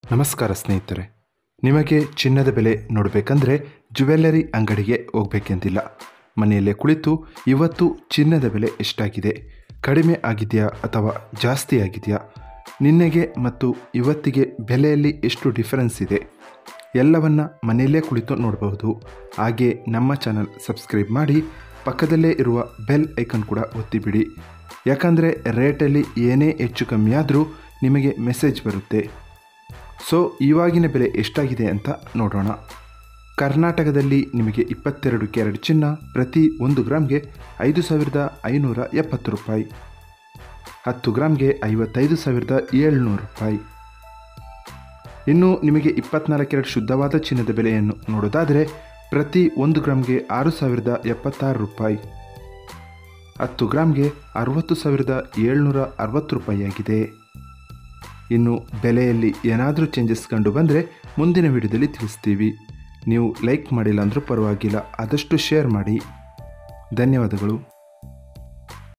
ನಮಸ್ಕಾರ ಸ್ನೇಹಿತರೆ, ನಿಮಗೆ ಚಿನ್ನದ ಬೆಲೆ ನೋಡಬೇಕಂದ್ರೆ ಜ್ಯುವೆಲ್ಲರಿ ಅಂಗಡಿಗೆ ಹೋಗಬೇಕೆಂದಿಲ್ಲ. ಮನೆಯಲ್ಲೇ ಕುಳಿತು ಇವತ್ತು ಚಿನ್ನದ ಬೆಲೆ ಎಷ್ಟಾಗಿದೆ, ಕಡಿಮೆ ಆಗಿದೆಯಾ ಅಥವಾ ಜಾಸ್ತಿ ಆಗಿದೆಯಾ, ನಿನ್ನೆಗೆ ಮತ್ತು ಇವತ್ತಿಗೆ ಬೆಲೆಯಲ್ಲಿ ಎಷ್ಟು ಡಿಫರೆನ್ಸ್ ಇದೆ ಎಲ್ಲವನ್ನ ಮನೆಯಲ್ಲೇ ಕುಳಿತು ನೋಡಬಹುದು. ಹಾಗೆ ನಮ್ಮ ಚಾನಲ್ ಸಬ್ಸ್ಕ್ರೈಬ್ ಮಾಡಿ, ಪಕ್ಕದಲ್ಲೇ ಇರುವ ಬೆಲ್ ಐಕನ್ ಕೂಡ ಒತ್ತಿಬಿಡಿ. ಯಾಕಂದರೆ ರೇಟಲ್ಲಿ ಏನೇ ಹೆಚ್ಚು ಕಮ್ಮಿ ಆದರೂ ನಿಮಗೆ ಮೆಸೇಜ್ ಬರುತ್ತೆ. ಸೊ ಇವಾಗಿನ ಬೆಲೆ ಎಷ್ಟಾಗಿದೆ ಅಂತ ನೋಡೋಣ. ಕರ್ನಾಟಕದಲ್ಲಿ ನಿಮಗೆ 22 ಕ್ಯಾರೆಟ್ ಚಿನ್ನ ಪ್ರತಿ 1 ಗ್ರಾಮ್ಗೆ 5,570 ರೂಪಾಯಿ, 10 ಗ್ರಾಮ್ಗೆ 55,700 ರೂಪಾಯಿ. ಇನ್ನು ನಿಮಗೆ 24 ಕ್ಯಾರೆಟ್ ಶುದ್ಧವಾದ ಚಿನ್ನದ ಬೆಲೆಯನ್ನು ನೋಡೋದಾದರೆ ಪ್ರತಿ 1 ಗ್ರಾಮ್ಗೆ 6,076 ರೂಪಾಯಿ, 10 ಗ್ರಾಮ್ಗೆ 60,760 ರೂಪಾಯಿ ಆಗಿದೆ. ಇನ್ನು ಬೆಲೆಯಲ್ಲಿ ಏನಾದರೂ ಚೇಂಜಸ್ ಕಂಡು ಬಂದರೆ ಮುಂದಿನ ವಿಡಿಯೋದಲ್ಲಿ ತಿಳಿಸ್ತೀವಿ. ನೀವು ಲೈಕ್ ಮಾಡಿಲ್ಲ ಅಂದರೂ ಪರವಾಗಿಲ್ಲ, ಆದಷ್ಟು ಶೇರ್ ಮಾಡಿ. ಧನ್ಯವಾದಗಳು.